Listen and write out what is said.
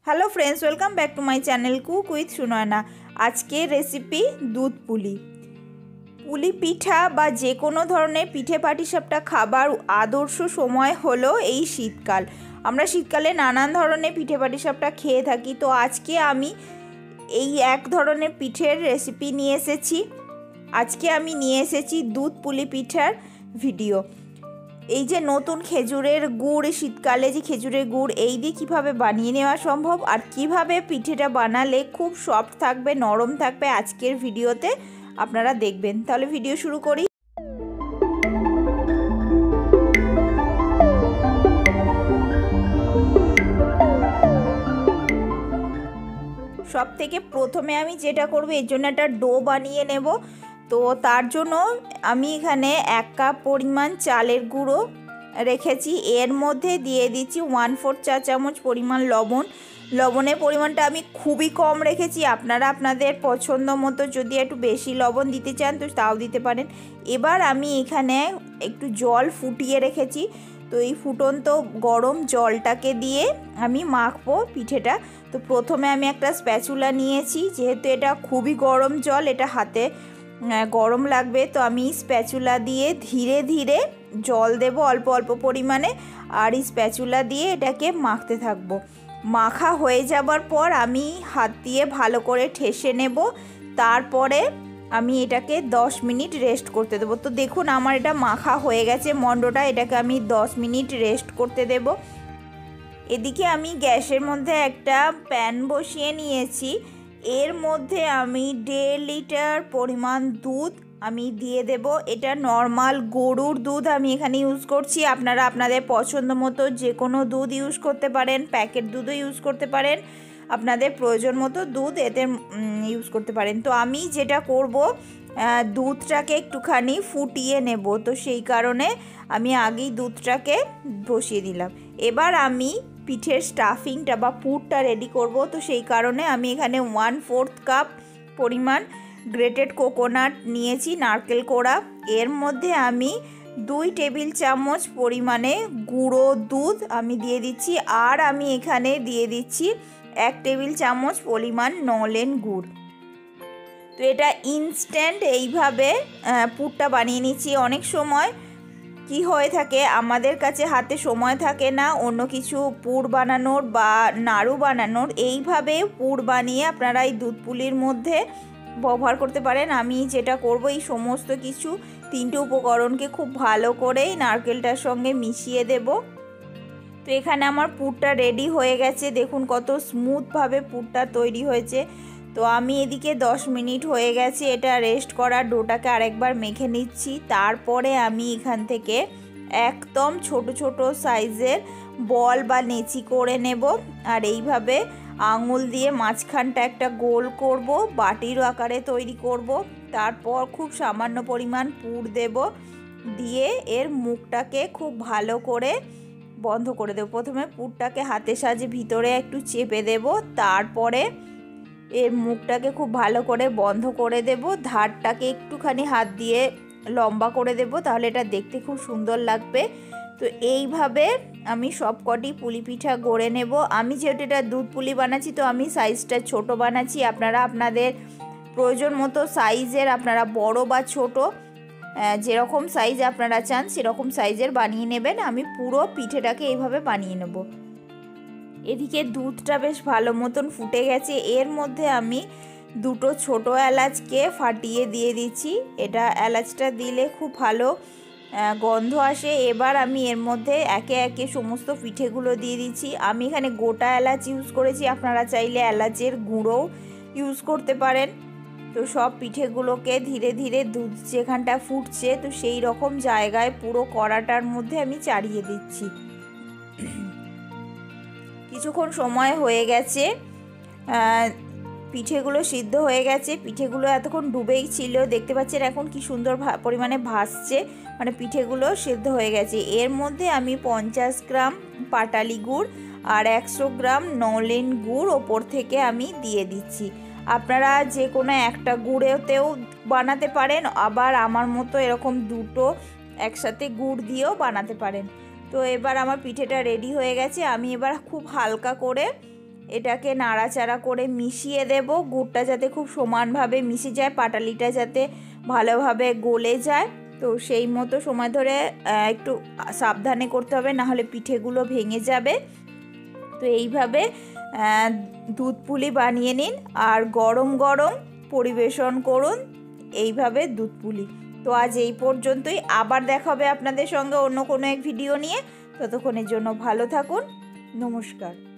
Hello friends, welcome back to my channel cook with Sunayana. आज के recipe दूध पुली। पुली पिठा बा जे कोनो धरनेर पिठे पाटिसापटा खाबार आदर्श समय हलो एई शीतकाल। आमरा शीतकाले नानान धरनेर पिठे पाटिसापटा खेये थाकी। तो आज के आमी एई एक धरनेर पिठेर रेसिपि निये एसेछि। आज के आमी निये एसेछि दूध पुली पिठार भिडियो। এই যে নতুন খেজুরের গুড়, শীতকালে যে খেজুরের গুড় এই দিয়ে কীভাবে বানিয়ে নেওয়া সম্ভব আর কিভাবে পিঠেটা বানালে খুব সফট থাকবে, নরম থাকবে, আজকের ভিডিওতে আপনারা দেখবেন। তাহলে ভিডিও শুরু করি। সব থেকে প্রথমে আমি যেটা করব, এর জন্য একটা ডো বানিয়ে নেব। তো তার জন্য আমি এখানে 1 কাপ পরিমাণ চালের গুঁড়ো রেখেছি। এর মধ্যে দিয়ে দিচ্ছি 1/4 চা চামচ পরিমাণ লবণ। লবণের পরিমাণটা আমি খুবই কম রেখেছি, আপনারা আপনাদের পছন্দ মতো যদি একটু বেশি লবণ দিতে চান তো তাও দিতে পারেন। এবার আমি এখানে একটু জল ফুটিয়ে রেখেছি। তো এই ফুটন্ত গরম জলটাকে দিয়ে আমি মাখবো পিঠেটা। তো প্রথমে আমি একটা স্প্যাচুলা নিয়েছি, যেহেতু এটা খুবই গরম জল, এটা হাতে গরম লাগবে। তো আমি স্প্যাচুলা দিয়ে ধীরে ধীরে জল দেব অল্প অল্প পরিমাণে, আর এই স্প্যাচুলা দিয়ে এটাকে মাখতে থাকবো। মাখা হয়ে যাবার পর আমি হাত দিয়ে ভালো করে ঠেসে নেব। তারপরে আমি এটাকে 10 মিনিট রেস্ট করতে দেবো। তো দেখুন আমার এটা মাখা হয়ে গেছে মন্ডটা, এটাকে আমি 10 মিনিট রেস্ট করতে দেব। এদিকে আমি গ্যাসের মধ্যে একটা প্যান বসিয়ে নিয়েছি। এর মধ্যে আমি 1.5 লিটার পরিমাণ দুধ আমি দিয়ে দেব। এটা নর্মাল গরুর দুধ আমি এখানে ইউজ করছি। আপনারা আপনাদের পছন্দ মতো যে কোনো দুধ ইউজ করতে পারেন, প্যাকেট দুধও ইউজ করতে পারেন, আপনাদের প্রয়োজন মতো দুধ এতে ইউজ করতে পারেন। তো আমি যেটা করব, দুধটাকে একটুখানি ফুটিয়ে নেব। তো সেই কারণে আমি আগেই দুধটাকে বসিয়ে দিলাম। এবার আমি পিঠের স্টাফিংটা বা পুরটা রেডি করব। তো সেই কারণে আমি এখানে 1/4 কাপ পরিমাণ গ্রেটেড কোকোনাট নিয়েছি, নারকেল কোড়া। এর মধ্যে আমি 2 টেবিল চামচ পরিমাণে গুঁড়ো দুধ আমি দিয়ে দিচ্ছি, আর আমি এখানে দিয়ে দিচ্ছি 1 টেবিল চামচ পরিমাণ নলেন গুড়। তো এটা ইনস্ট্যান্ট এইভাবে পুরটা বানিয়ে নিচ্ছি। অনেক সময় কি হয়ে থাকে, আমাদের কাছে হাতে সময় থাকে না অন্য কিছু পুর বানানোর বা নাড়ু বানানোর। এইভাবে পুর বানিয়ে আপনারা এই দুধ পুলির মধ্যে ব্যবহার করতে পারেন। আমি যেটা করব, এই সমস্ত কিছু 3টে উপকরণকে খুব ভালো করে নারকেলটার সঙ্গে মিশিয়ে দেব। তো এখানে আমার পুরটা রেডি হয়ে গেছে, দেখুন কত স্মুথভাবে পুরটা তৈরি হয়েছে। তো আমি এদিকে 10 মিনিট হয়ে গেছে এটা রেস্ট করা। ডোটাকে আরেকবার মেখে নিচ্ছি। তারপরে আমি এখান থেকে একদম ছোট ছোট সাইজের বল বা নেচি করে নেব, আর এইভাবে আঙুল দিয়ে মাঝখানটা একটা গোল করব, বাটির আকারে তৈরি করব। তারপর খুব সামান্য পরিমাণ পুর দেব, দিয়ে এর মুখটাকে খুব ভালো করে বন্ধ করে দেব। প্রথমে পুরটাকে হাতের সাহায্যে ভিতরে একটু চেপে দেব, তারপরে এর মুখটাকে খুব ভালো করে বন্ধ করে দেব। ধারটাকে একটুখানি হাত দিয়ে লম্বা করে দেব, তাহলে এটা দেখতে খুব সুন্দর লাগবে। তো এইভাবে আমি সবকটি পুলি পিঠা গড়ে নেব। আমি যেহেতু এটা দুধ পুলি বানাচ্ছি, তো আমি সাইজটা ছোট বানাচ্ছি। আপনারা আপনাদের প্রয়োজন মতো সাইজের, আপনারা বড় বা ছোট যেরকম সাইজ আপনারা চান সেরকম সাইজের বানিয়ে নেবেন। আমি পুরো পিঠেটাকে এইভাবে বানিয়ে নেব। এদিকে দুধটা বেশ ভালো মতন ফুটে গেছে। এর মধ্যে আমি 2টো ছোটো এলাচকে ফাটিয়ে দিয়ে দিচ্ছি। এটা এলাচটা দিলে খুব ভালো গন্ধ আসে। এবার আমি এর মধ্যে একে একে সমস্ত পিঠেগুলো দিয়ে দিচ্ছি। আমি এখানে গোটা এলাচ ইউজ করেছি, আপনারা চাইলে এলাচের গুঁড়োও ইউজ করতে পারেন। তো সব পিঠেগুলোকে ধীরে ধীরে দুধ যেখানটা ফুটছে, তো সেই রকম জায়গায় পুরো কড়াটার মধ্যে আমি চাড়িয়ে দিচ্ছি। কিছুক্ষণ সময় হয়ে গেছে, পিঠেগুলো সিদ্ধ হয়ে গেছে। পিঠেগুলো এতক্ষণ ডুবেই ছিল, দেখতে পাচ্ছেন এখন কি সুন্দর পরিমাণে ভাসছে, মানে পিঠেগুলো সিদ্ধ হয়ে গেছে। এর মধ্যে আমি 50 গ্রাম পাটালি গুড় আর 100 গ্রাম নলেন গুড় ওপর থেকে আমি দিয়ে দিচ্ছি। আপনারা যে কোনো একটা গুড়েতেও বানাতে পারেন, আবার আমার মতো এরকম 2টো একসাথে গুড় দিয়েও বানাতে পারেন। তো এবার আমার পিঠেটা রেডি হয়ে গেছে। আমি এবার খুব হালকা করে এটাকে নাড়াচাড়া করে মিশিয়ে দেব, গুড়টা যাতে খুব সমানভাবে মিশে যায়, পাটালিটা যাতে ভালোভাবে গলে যায়। তো সেই মতো সময় ধরে একটু সাবধানে করতে হবে, নাহলে পিঠেগুলো ভেঙে যাবে। তো এইভাবে দুধ পুলি বানিয়ে নিন আর গরম গরম পরিবেশন করুন এইভাবে দুধ পুলি। তো আজ এই পর্যন্তই, আবার দেখা হবে আপনাদের সঙ্গে অন্য কোনো এক ভিডিও নিয়ে। ততক্ষণের জন্য ভালো থাকুন, নমস্কার।